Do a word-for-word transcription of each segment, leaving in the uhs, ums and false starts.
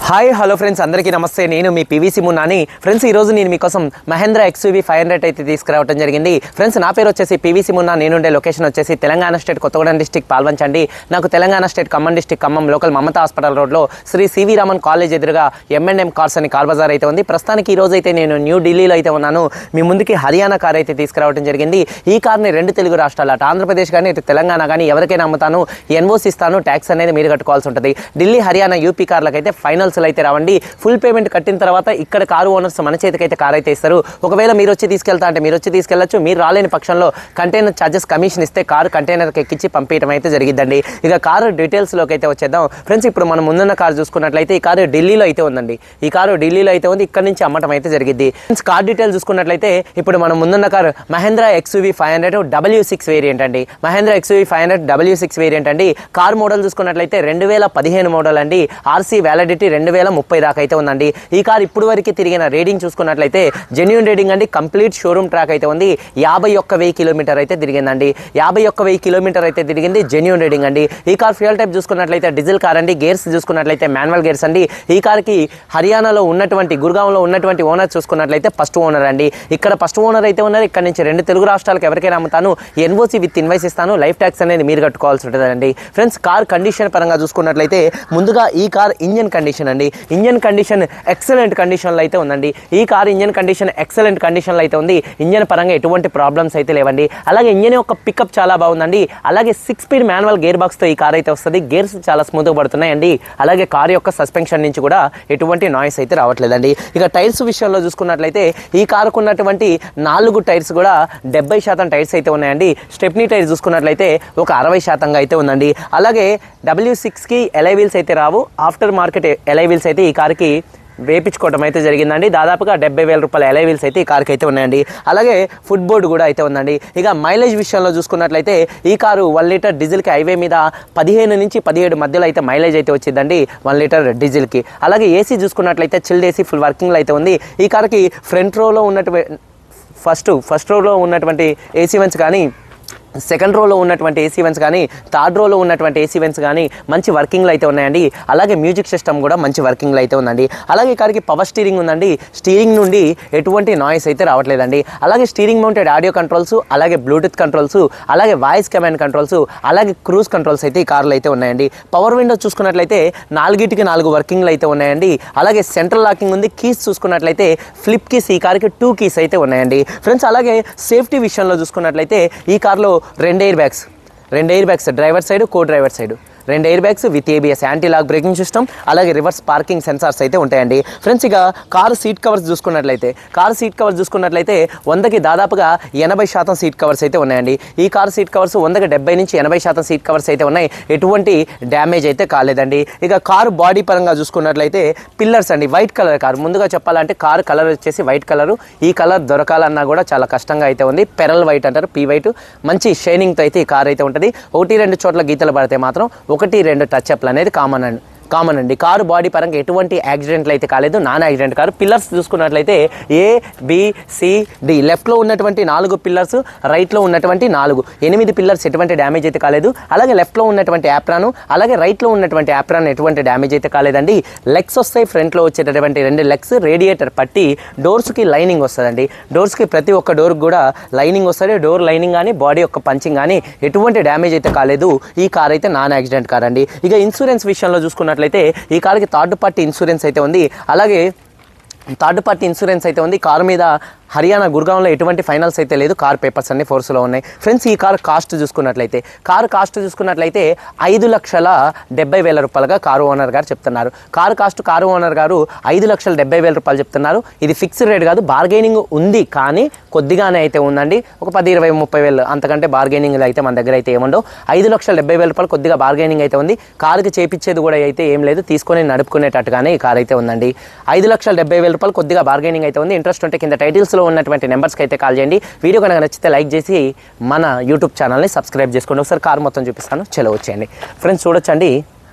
Hi hello friends, అందరికీ నమస్తే. నేను మీ పీవీసీ మున్నాని. ఫ్రెండ్స్, ఈరోజు నేను మీకోసం మహేంద్ర ఎక్స్యూవీ ఫైవ్ హండ్రెడ్ అయితే తీసుకురావడం జరిగింది. ఫ్రెండ్స్, నా పేరు వచ్చేసి పీవీసీ మున్నా. నేనుండే లొకేషన్ వచ్చేసి తెలంగాణ స్టేట్ కొత్తగూడెం డిస్టిక్ పాల్వంచండి. నాకు Telangana state Khammam district Khammam local Mamata hospital రోడ్లో శ్రీ సివి రామన్ కాలేజ్ ఎదురుగా ఎం అండ్ ఎం కార్స్ అని కార్ బజార్ అయితే ఉంది. ప్రస్తుతానికి ఈ రోజు అయితే నేను న్యూ ఢిల్లీలో అయితే ఉన్నాను. మీ ముందుకి హర్యానా కార్ అయితే తీసుకురావడం జరిగింది. ఈ కార్ని రెండు తెలుగు రాష్ట్రాలు, అటు ఆంధ్రప్రదేశ్ కానీ ఇటు తెలంగాణ కానీ ఎవరికైనా అమ్ముతాను, ఎన్ఓసి ఇస్తాను, ట్యాక్స్ అనేది మీరు కట్టుకోవాల్సి ఉంటుంది. ఢిల్లీ, హర్యానా, యూపీ కార్లకు అయితే ఫైనల్స్ అయితే రావండి. ఫుల్ పేమెంట్ కట్టిన తర్వాత ఇక్కడ కారు ఓనర్స్ మన చేతికి అయితే కార్ అయితే ఇస్తారు. ఒకవేళ మీరు వచ్చి తీసుకెళ్తా అంటే మీరు వచ్చి తీసుకెళ్లొచ్చు. మీరు రాలేని పక్షంలో కంటైనర్ ఛార్జెస్ కమిషన్ ఇస్తే కారు కంటైనర్కి ఎక్కించి పంపించడం అయితే జరిగిద్దండి. ఇక కారు డీటెయిల్స్లోకి అయితే వచ్చేద్దాం. ఫ్రెండ్స్, ఇప్పుడు మనం ముందున్న కారు చూసుకున్నట్లయితే ఈ కారు ఢిల్లీలో అయితే ఉందండి. ఈ కారు ఢిల్లీలో అయితే ఉంది. ఇక్కడ నుంచి అమ్మటం అయితే జరిగింది. ఫ్రెండ్స్, కార్ డీటెయిల్స్ చూసుకున్నట్లయితే ఇప్పుడు మనం ముందున్న car Mahindra XUV five hundred W six variant అండి. Mahindra XUV five hundred W six variant అండి. కార్ మోడల్ చూసుకున్నట్లయితే రెండు వేల పదిహేను మోడల్ అండి. ఆర్సీ వ్యాలిడిటీ రెండు వేల ముప్పై దాకా అయితే ఉందండి. ఈ కార్ ఇప్పుడు వరకు తిరిగిన రేటింగ్ చూసుకున్నట్లయితే జెన్యూన్ రేటింగ్ అండి. కంప్లీట్ షోరూమ్ ట్రాక్ అయితే ఉంది. యాభై ఒక్క వెయ్యి కిలోమీటర్ అయితే తిరిగిందండి. యాభై ఒక్క వెయ్యి కిలోమీటర్ అయితే తిరిగింది. జెన్యూన్ రేటింగ్ అండి. ఈ కార్ ఫ్యూయల్ టైప్ చూసుకున్నట్లయితే డీజిల్ కార్ అండి. గేర్స్ చూసుకున్నట్లయితే మాన్యువల్ గేర్స్ అండి. ఈ కార్కి హర్యానాలో ఉన్నటువంటి గుర్గాంలో ఉన్నటువంటి ఓనర్ చూసుకున్నట్లయితే ఫస్ట్ ఓనర్ అండి. ఇక్కడ ఫస్ట్ ఓనర్ అయితే ఉన్నారు. ఇక్కడ నుంచి రెండు తెలుగు రాష్ట్రాలకు ఎవరికైనా అమ్ముతాను, ఎన్ఓసి విత్ ఇన్వాయిస్ ఇస్తాను, లైఫ్ ట్యాక్స్ అనేది మీరు కట్టుకోవాల్సి ఉంటుందండి. ఫ్రెండ్స్, కార్ కండిషన్ పరంగా చూసుకున్నట్లయితే ముందుగా ఈ కార్ ఇంజన్ కండిషన్ అండి. ఇంజన్ కండిషన్ ఎక్సలెంట్ కండిషన్లో అయితే ఉందండి. ఈ కార్ ఇంజన్ కండిషన్ ఎక్సలెంట్ కండిషన్లో అయితే ఉంది. ఇంజన్ పరంగా ఎటువంటి ప్రాబ్లమ్స్ అయితే లేవండి. అలాగే ఇంజన్ యొక్క పికప్ చాలా బాగుందండి. అలాగే సిక్స్ స్పీడ్ మాన్యువల్ గేర్ బాక్స్తో ఈ కార్ అయితే వస్తుంది. గేర్స్ చాలా స్మూత్గా పడుతున్నాయండి. అలాగే కార్ యొక్క సస్పెన్షన్ నుంచి కూడా ఎటువంటి నాయిస్ అయితే రావట్లేదండి. ఇక టైర్స్ విషయంలో చూసుకున్నట్లయితే ఈ కారుకు ఉన్నటువంటి నాలుగు టైర్స్ కూడా డెబ్బై శాతం టైర్స్ అయితే ఉన్నాయండి. స్టెప్నీ టైర్ చూసుకున్నట్లయితే ఒక అరవై శాతంగా అయితే ఉందండి. అలాగే డబ్ల్యూ సిక్స్కి ఎలై వీల్స్ అయితే రావు. ఆఫ్టర్ మార్కెట్ ఎలై వీల్స్ అయితే ఈ కార్కి వేపించుకోవడం అయితే జరిగిందండి. దాదాపుగా డెబ్బై వేల రూపాయల ఎలై వీల్స్ అయితే ఈ కార్కి అయితే ఉన్నాయండి. అలాగే ఫుట్ బోర్డు కూడా అయితే ఉందండి. ఇక మైలేజ్ విషయంలో చూసుకున్నట్లయితే ఈ కారు వన్ లీటర్ డీజిల్కి హైవే మీద పదిహేను నుంచి పదిహేడు మధ్యలో అయితే మైలేజ్ అయితే వచ్చిందండి వన్ లీటర్ డీజిల్కి. అలాగే ఏసీ చూసుకున్నట్లయితే చిల్డ్ ఏసీ ఫుల్ వర్కింగ్లో అయితే ఉంది. ఈ కార్కి ఫ్రంట్ రోలో ఉన్నటువంటి ఫస్ట్ ఫస్ట్ రోలో ఉన్నటువంటి ఏసీ వెంట్స్ కానీ, సెకండ్ రోలో ఉన్నటువంటి ఏసీ వెంట్స్ కానీ, థర్డ్ రోలో ఉన్నటువంటి ఏసీ వెంట్స్ కానీ మంచి వర్కింగ్లో అయితే ఉన్నాయండి. అలాగే మ్యూజిక్ సిస్టమ్ కూడా మంచి వర్కింగ్లో అయితే ఉందండి. అలాగే ఈ కార్కి పవర్ స్టీరింగ్ ఉందండి. స్టీరింగ్ నుండి ఎటువంటి నాయిస్ అయితే రావట్లేదండి. అలాగే స్టీరింగ్ మౌంటెడ్ ఆడియో కంట్రోల్స్, అలాగే బ్లూటూత్ కంట్రోల్స్, అలాగే వాయిస్ కమాండ్ కంట్రోల్స్, అలాగే క్రూజ్ కంట్రోల్స్ అయితే ఈ కార్లో అయితే ఉన్నాయండి. పవర్ విండో చూసుకున్నట్లయితే నాలుగిటికి నాలుగు వర్కింగ్లు అయితే ఉన్నాయండి. అలాగే సెంట్రల్ లాకింగ్ ఉంది. కీస్ చూసుకున్నట్లయితే ఫ్లిప్ కీస్ ఈ కార్కి టూ కీస్ అయితే ఉన్నాయండి. ఫ్రెండ్స్, అలాగే సేఫ్టీ విషయంలో చూసుకున్నట్లయితే ఈ కార్లో రెండు ఎయిర్ బ్యాగ్స్ రెండు airbags driver side, co driver side రెండు airbags with ABS anti lock braking system, అలాగే రివర్స్ పార్కింగ్ సెన్సార్స్ అయితే ఉంటాయండి. ఫ్రెండ్స్, ఇక కారు సీట్ కవర్స్ చూసుకున్నట్లయితే కారు సీట్ కవర్స్ చూసుకున్నట్లయితే వందకి దాదాపుగా ఎనభై శాతం సీట్ కవర్స్ అయితే ఉన్నాయండి. ఈ కారు సీట్ కవర్స్ వందకి డెబ్బై నుంచి ఎనభై శాతం సీట్ కవర్స్ అయితే ఉన్నాయి. ఎటువంటి డ్యామేజ్ అయితే కాలేదండి. ఇక కారు బాడీ పరంగా చూసుకున్నట్లయితే పిల్లర్స్ అండి. White colour car. ముందుగా చెప్పాలంటే కారు కలర్ వచ్చేసి వైట్ కలరు. ఈ కలర్ దొరకాలన్నా కూడా చాలా కష్టంగా అయితే ఉంది. పెరల్ వైట్ అంటారు, పీ వైట్. మంచి షైనింగ్తో అయితే ఈ కార్ అయితే ఉంటుంది. ఒకటి రెండు చోట్ల గీతలు పడితే మాత్రం ఒకటి రెండు టచ్ అప్లు అనేది కామన్ అండి కామన్ అండి కారు బాడీ పరంగా ఎటువంటి యాక్సిడెంట్లు అయితే కాలేదు. Non accident car. పిల్లర్స్ చూసుకున్నట్లయితే ఏ బి సి డి లెఫ్ట్లో ఉన్నటువంటి నాలుగు పిల్లర్స్, రైట్లో ఉన్నటువంటి నాలుగు ఎనిమిది పిల్లర్స్ ఎటువంటి డ్యామేజ్ అయితే కాలేదు. అలాగే లెఫ్ట్లో ఉన్నటువంటి యాప్రాను, అలాగే రైట్లో ఉన్నటువంటి యాప్రాన్ ఎటువంటి డ్యామేజ్ అయితే కాలేదండి. లెగ్స్ వస్తాయి. ఫ్రంట్లో వచ్చేటటువంటి రెండు లెగ్స్, రేడియేటర్ పట్టి డోర్స్కి లైనింగ్ వస్తుందండి. డోర్స్కి ప్రతి ఒక్క డోర్కి కూడా లైనింగ్ వస్తుంది. డోర్ లైనింగ్ కానీ బాడీ యొక్క పంచింగ్ కానీ ఎటువంటి డ్యామేజ్ అయితే కాలేదు. ఈ కార్ అయితే నాన్ యాక్సిడెంట్ కార్ అండి. ఇక ఇన్సూరెన్స్ విషయంలో చూసుకున్నట్లయితే ఈ కార్కి థర్డ్ పార్టీ ఇన్సూరెన్స్ అయితే ఉంది. అలాగే థర్డ్ పార్టీ ఇన్సూరెన్స్ అయితే ఉంది. కారు మీద హర్యానా గుర్గాంలో ఎటువంటి ఫైనల్స్ అయితే లేదు. కార్ పేపర్స్ అన్ని ఫోర్స్లో ఉన్నాయి. ఫ్రెండ్స్, ఈ కార్ కాస్ట్ చూసుకున్నట్లయితే కారు కాస్ట్ చూసుకున్నట్లయితే ఐదు లక్షల డెబ్బై వేల రూపాయలుగా కారు ఓనర్ గారు చెప్తున్నారు. కారు కాస్ట్ కారు ఓనర్ గారు ఐదు లక్షల డెబ్బై వేల రూపాయలు చెప్తున్నారు. ఇది ఫిక్స్డ్ రేట్ కాదు, బార్గెనింగ్ ఉంది. కానీ కొద్దిగానే అయితే ఉందండి. ఒక పది ఇరవై ముప్పై వేలు అంతకంటే బార్గెనింగ్ అయితే మన దగ్గర అయితే ఏముండవు. ఐదు లక్షల డెబ్బై వేల రూపాయలు కొద్దిగా బార్గెనింగ్ అయితే ఉంది. కారుకి చేపించేది కూడా అయితే ఏం లేదు. తీసుకొని నడుపుకునేటట్టుగానే ఈ కార్ అయితే ఉందండి. ఐదు లక్షల డెబ్బై వేల రూపాయలు కొద్దిగా బార్గెనింగ్ అయితే ఉంది. ఇంట్రెస్ట్ ఉంటే కింద టైటిల్స్ లో ఉన్నటువంటి నెంబర్స్కి అయితే కాల్ చేయండి. వీడియో కనుక నచ్చితే లైక్ చేసి మన యూట్యూబ్ ఛానల్ని సబ్స్క్రైబ్ చేసుకోండి. ఒకసారి కార్ మొత్తం చూపిస్తాను, చలో వచ్చేయండి. ఫ్రెండ్స్, చూడొచ్చండి,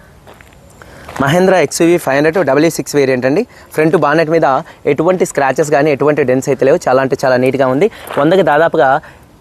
Mahindra XUV five hundred W six variant అండి. ఫ్రంట్ బానెట్ మీద ఎటువంటి స్క్రాచెస్ కానీ ఎటువంటి డెన్స్ అయితే లేవు. చాలా అంటే చాలా నీట్గా ఉంది. వందకి దాదాపుగా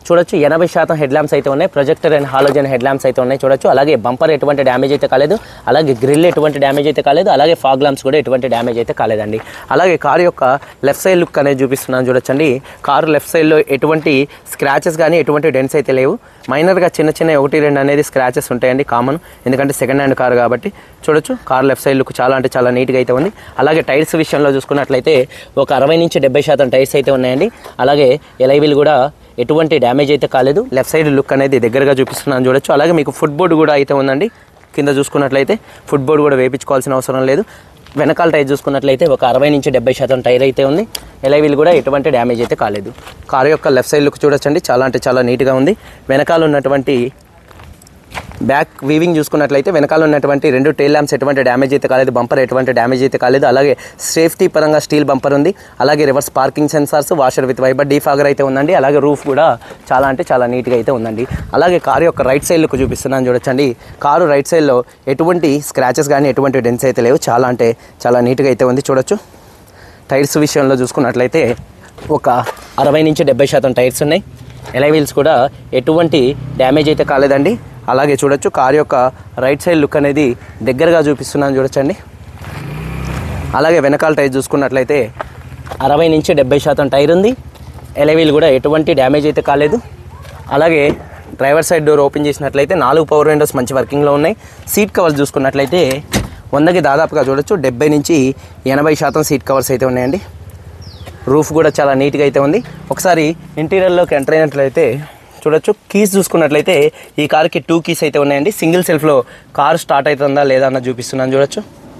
చూడొచ్చు ఎనభై శాతం హెడ్ ల్యాంప్స్ అయితే ఉన్నాయి, projector and halogen headlamps అయితే ఉన్నాయి చూడొచ్చు. అలాగే బంపర్ ఎటువంటి డ్యామేజ్ అయితే కాలేదు, అలాగే గ్రిల్ ఎటువంటి డ్యామేజ్ అయితే కాలేదు, అలాగే ఫాగ్ ల్యాంప్స్ కూడా ఎటువంటి డ్యామేజ్ అయితే కాలేదండి. అలాగే కారు యొక్క లెఫ్ట్ సైడ్ లుక్ అనేది చూపిస్తున్నాను చూడొచ్చండి. కారు లెఫ్ట్ సైడ్లో ఎటువంటి స్క్రాచెస్ కానీ ఎటువంటి డెంట్స్ అయితే లేవు. మైనర్గా చిన్న చిన్న ఒకటి రెండు అనేది స్క్రాచెస్ ఉంటాయండి, కామన్, ఎందుకంటే సెకండ్ హ్యాండ్ కారు కాబట్టి. చూడొచ్చు కార్ లెఫ్ట్ సైడ్ లుక్ చాలా అంటే చాలా నీట్గా అయితే ఉంది. అలాగే టైర్స్ విషయంలో చూసుకున్నట్లయితే ఒక అరవై నుంచి డెబ్బై శాతం టైర్స్ అయితే ఉన్నాయండి. అలాగే ఎలైవీల్ కూడా ఎటువంటి డ్యామేజ్ అయితే కాలేదు. లెఫ్ట్ సైడ్ లుక్ అనేది దగ్గరగా చూపిస్తున్నాను చూడొచ్చు. అలాగే మీకు ఫుట్ బోర్డు కూడా అయితే ఉందండి. కింద చూసుకున్నట్లయితే ఫుట్ బోర్డు కూడా వేయించుకోవాల్సిన అవసరం లేదు. వెనకాల టైర్ చూసుకున్నట్లయితే ఒక అరవై నుంచి డెబ్బై శాతం టైర్ అయితే ఉంది. ఎలైవీల్ కూడా ఎటువంటి డ్యామేజ్ అయితే కాలేదు. కారు యొక్క లెఫ్ట్ సైడ్ లుక్ చూడొచ్చండి, చాలా అంటే చాలా నీట్గా ఉంది. వెనకాల ఉన్నటువంటి బ్యాక్ వీవింగ్ చూసుకున్నట్లయితే వెనకాల ఉన్నటువంటి రెండు టైల్ ల్యాంప్స్ ఎటువంటి డ్యామేజ్ అయితే కాలేదు, బంపర్ ఎటువంటి డ్యామేజ్ అయితే కాలేదు. అలాగే సేఫ్టీ పరంగా స్టీల్ బంపర్ ఉంది. అలాగే reverse parking sensors, washer with wiper, defogger అయితే ఉందండి. అలాగే రూఫ్ కూడా చాలా అంటే చాలా నీట్గా అయితే ఉందండి. అలాగే కారు యొక్క రైట్ సైడ్ లుక్ చూపిస్తున్నాను చూడొచ్చండి. కారు రైట్ సైడ్లో ఎటువంటి స్క్రాచెస్ కానీ ఎటువంటి డెంట్స్ అయితే లేవు, చాలా అంటే చాలా నీట్గా అయితే ఉంది చూడొచ్చు. టైర్స్ విషయంలో చూసుకున్నట్లయితే ఒక అరవై నుంచి డెబ్బై శాతం టైర్స్ ఉన్నాయి. ఎలైవీల్స్ కూడా ఎటువంటి డ్యామేజ్ అయితే కాలేదండి. అలాగే చూడొచ్చు కారు యొక్క రైట్ సైడ్ లుక్ అనేది దగ్గరగా చూపిస్తున్నాను చూడొచ్చండి. అలాగే వెనకాల టైర్ చూసుకున్నట్లయితే అరవై నుంచి డెబ్బై శాతం టైర్ ఉంది. ఎలైవీల్ కూడా ఎటువంటి డ్యామేజ్ అయితే కాలేదు. అలాగే డ్రైవర్ సైడ్ డోర్ ఓపెన్ చేసినట్లయితే నాలుగు పవర్ విండోస్ మంచి వర్కింగ్లో ఉన్నాయి. సీట్ కవర్స్ చూసుకున్నట్లయితే వందకి దాదాపుగా చూడొచ్చు డెబ్బై నుంచి ఎనభై శాతం సీట్ కవర్స్ అయితే ఉన్నాయండి. రూఫ్ కూడా చాలా నీట్గా అయితే ఉంది. ఒకసారి ఇంటీరియర్లోకి ఎంటర్ అయినట్లయితే చూడొచ్చు. కీస్ చూసుకున్నట్లయితే ఈ కార్కి టూ కీస్ అయితే ఉన్నాయండి. సింగిల్ సెల్ఫ్లో కార్ స్టార్ట్ అవుతుందా లేదా అన్న చూపిస్తున్నాను చూడొచ్చు.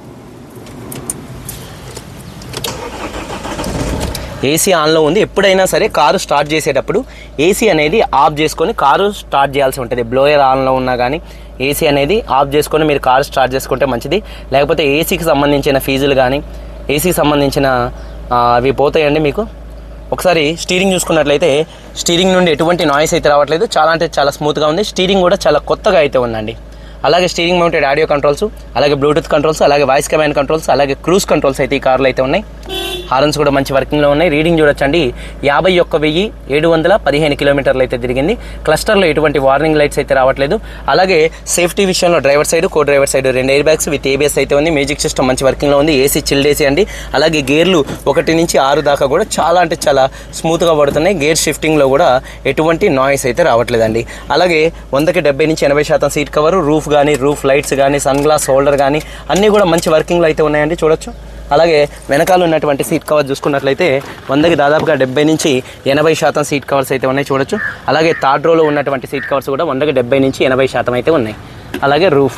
ఏసీ ఆన్లో ఉంది. ఎప్పుడైనా సరే కారు స్టార్ట్ చేసేటప్పుడు ఏసీ అనేది ఆఫ్ చేసుకొని కారు స్టార్ట్ చేయాల్సి ఉంటుంది. బ్లోయర్ ఆన్లో ఉన్నా కానీ ఏసీ అనేది ఆఫ్ చేసుకొని మీరు కారు స్టార్ట్ చేసుకుంటే మంచిది. లేకపోతే ఏసీకి సంబంధించిన ఫీజులు కానీ ఏసీకి సంబంధించిన అవి పోతాయండి మీకు. ఒకసారి స్టీరింగ్ చూసుకున్నట్లయితే స్టీరింగ్ నుండి ఎటువంటి నాయిస్ అయితే రావట్లేదు, చాలా అంటే చాలా స్మూత్గా ఉంది. స్టీరింగ్ కూడా చాలా కొత్తగా అయితే ఉందండి. అలాగే స్టీరింగ్ మౌంటెడ్ ఆడియో కంట్రోల్స్, అలాగే బ్లూటూత్ కంట్రోల్స్, అలాగే వాయిస్ కమాండ్ కంట్రోల్స్, అలాగే క్రూజ్ కంట్రోల్స్ అయితే ఈ కార్లో అయితే ఉన్నాయి. హార్న్స్ కూడా మంచి వర్కింగ్లో ఉన్నాయి. రీడింగ్ చూడొచ్చండి, యాభై ఒక్క వెయ్యి ఏడు వందల పదిహేను కిలోమీటర్లు అయితే తిరిగింది. క్లస్టర్లో ఎటువంటి వార్నింగ్ లైట్స్ అయితే రావట్లేదు. అలాగే సేఫ్టీ విషయంలో driver side co driver side రెండు ఎయిర్ బ్యాగ్స్ విత్ ఏబిఎస్ అయితే ఉంది. మ్యూజిక్ సిస్టమ్ మంచి వర్కింగ్లో ఉంది. ఏసీ చిల్డ్ ఏసీ అండి. అలాగే గేర్లు ఒకటి నుంచి ఆరు దాకా కూడా చాలా అంటే చాలా స్మూత్గా పడుతున్నాయి. గేర్ షిఫ్టింగ్లో కూడా ఎటువంటి నాయిస్ అయితే రావట్లేదండి. అలాగే వందకి డెబ్బై నుంచి ఎనభై శాతం సీట్ కవర్, రూఫ్ కానీ రూఫ్ లైట్స్ కానీ సన్ గ్లాస్ హోల్డర్ కానీ అన్నీ కూడా మంచి వర్కింగ్లో అయితే ఉన్నాయండి చూడొచ్చు. అలాగే వెనకాల ఉన్నటువంటి సీట్ కవర్ చూసుకున్నట్లయితే వందకి దాదాపుగా డెబ్బై నుంచి ఎనభై శాతం సీట్ కవర్స్ అయితే ఉన్నాయి చూడొచ్చు. అలాగే థర్డ్ రోలో ఉన్నటువంటి సీట్ కవర్స్ కూడా వందకి డెబ్బై నుంచి ఎనభై శాతం అయితే ఉన్నాయి. అలాగే రూఫ్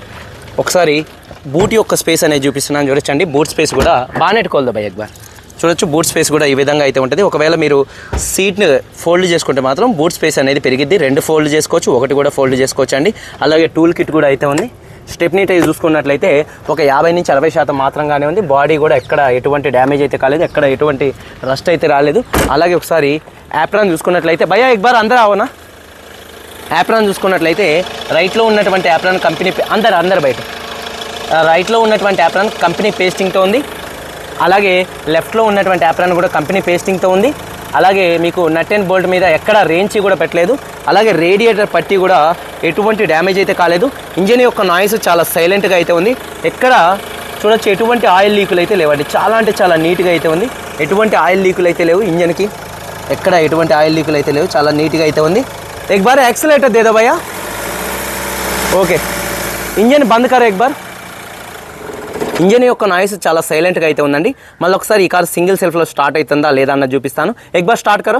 ఒకసారి బూట్ యొక్క స్పేస్ అనేది చూపిస్తున్నాను చూడొచ్చండి. బూట్ స్పేస్ కూడా బానెట్ కోల్దా భయ్ ఎక్బార్ చూడొచ్చు. బూట్ స్పేస్ కూడా ఈ విధంగా అయితే ఉంటుంది. ఒకవేళ మీరు సీట్ని ఫోల్డ్ చేసుకుంటే మాత్రం బూట్ స్పేస్ అనేది పెరిగిద్ది. రెండు ఫోల్డ్ చేసుకోవచ్చు, ఒకటి కూడా ఫోల్డ్ చేసుకోవచ్చు అండి. అలాగే టూల్ కిట్ కూడా అయితే ఉంది. స్టెప్నీ టైర్ చూసుకున్నట్లయితే ఒక యాభై నుంచి అరవై శాతం మాత్రంగానే ఉంది. బాడీ కూడా ఎక్కడ ఎటువంటి డ్యామేజ్ అయితే కాలేదు, ఎక్కడ ఎటువంటి రస్ట్ అయితే రాలేదు. అలాగే ఒకసారి యాప్రాన్ చూసుకున్నట్లయితే భయ్యా ఎక్బార్ అందరూ అవనా యాప్రాన్ చూసుకున్నట్లయితే రైట్లో ఉన్నటువంటి యాప్రాన్ కంపెనీ అందరు అందరు బయట రైట్లో ఉన్నటువంటి యాప్రాన్ కంపెనీ పేస్టింగ్తో ఉంది. అలాగే లెఫ్ట్లో ఉన్నటువంటి యాప్రాన్ కూడా కంపెనీ పేస్టింగ్తో ఉంది. అలాగే మీకు నట్ అండ్ బోల్ట్ మీద ఎక్కడ రేంజ్ కూడా పెట్టలేదు. అలాగే రేడియేటర్ పట్టి కూడా ఎటువంటి డ్యామేజ్ అయితే కాలేదు. ఇంజన్ యొక్క నాయిస్ చాలా సైలెంట్గా అయితే ఉంది. ఎక్కడ చూడొచ్చు ఎటువంటి ఆయిల్ లీకులు అయితే లేవండి. చాలా అంటే చాలా నీట్గా అయితే ఉంది. ఎటువంటి ఆయిల్ లీకులు అయితే లేవు ఇంజన్కి, ఎక్కడ ఎటువంటి ఆయిల్ లీకులు అయితే లేవు. చాలా నీట్గా అయితే ఉంది. एक बार एक्सीलेटर दे दो भैया. ఓకే ఇంజన్ బంద్ కరో एक बार. ఇంజన్ యొక్క నాయిస్ చాలా సైలెంట్గా అయితే ఉందండి. మళ్ళీ ఒకసారి ఈ కార్ సింగిల్ సెల్ఫ్లో స్టార్ట్ అవుతుందా లేదా అన్నది చూపిస్తాను. एक बार స్టార్ట్ కరో.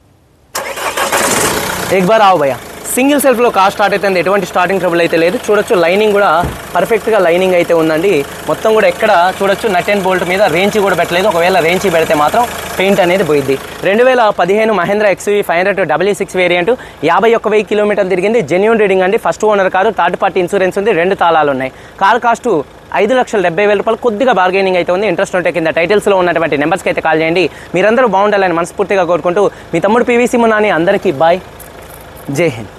एक बार आओ भैया. సింగిల్ సెల్ఫ్లో కార్ స్టార్ట్ అవుతుంది. ఎటువంటి స్టార్టింగ్ ట్రబుల్ అయితే లేదు. చూడొచ్చు లైనింగ్ కూడా పర్ఫెక్ట్గా లైనింగ్ అయితే ఉందండి. మొత్తం కూడా ఎక్కడ చూడొచ్చు నట్ అండ్ బోల్ట్ మీద రేంచి కూడా పెట్టలేదు. ఒకవేళ రేంచి పెడితే మాత్రం పెయింట్ అనేది పోయిద్ది. రెండు వేల పదిహేను Mahindra XUV five hundred W six variant యాభై ఒక్క వెయ్యి కిలోమీటర్లు తిరిగింది. జెన్యూన్ రీడింగ్ అండి. First owner car, third party insurance ఉంది, రెండు తాళాలు ఉన్నాయి. కార్ కాస్ట్ ఐదు లక్షల డెబ్బై వేల రూపాయలు. కొద్దిగా బార్గెనింగ్ అయితే ఉంది. ఇంట్రెస్ట్ ఉంటే కింద టైటిల్స్లో ఉన్నటువంటి నెంబర్స్కి అయితే కాల్ చేయండి. మీరందరూ బాగుండాలని మనస్ఫూర్తిగా కోరుకుంటూ మీ తమ్ముడు పీవీసీ మున్నాని. అందరికీ బాయ్, జై హింద్.